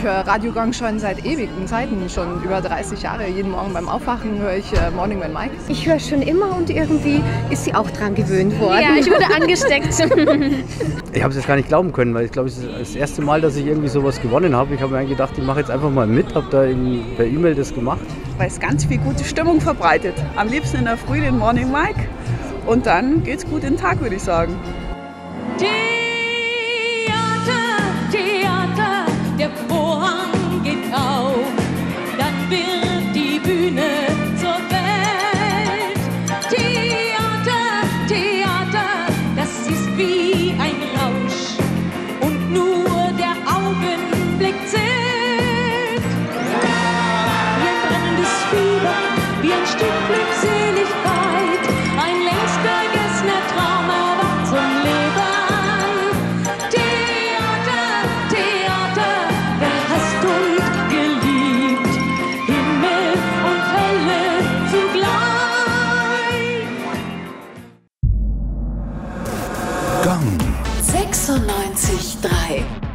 Ich höre Radiogang schon seit ewigen Zeiten, schon über 30 Jahre. Jeden Morgen beim Aufwachen höre ich Morning with Mike. Ich höre schon immer und irgendwie ist sie auch dran gewöhnt worden. Ja, ich wurde angesteckt. Ich habe es jetzt gar nicht glauben können, weil ich glaube, es ist das erste Mal, dass ich irgendwie sowas gewonnen habe. Ich habe mir eigentlich gedacht, ich mache jetzt einfach mal mit, habe da per E-Mail das gemacht. Weil es ganz viel gute Stimmung verbreitet. Am liebsten in der Früh den Morning Mike und dann geht's gut in den Tag, würde ich sagen. Theater, der Vorhang geht auf, dann wird die Bühne zur Welt. Theater, das ist wie ein Rausch und nur der Augenblick zählt. Wie ein brennendes Fieber, wie ein Stück Glückseligkeit, ein längst vergessener Traum erwacht zum Leben. Gang 96.3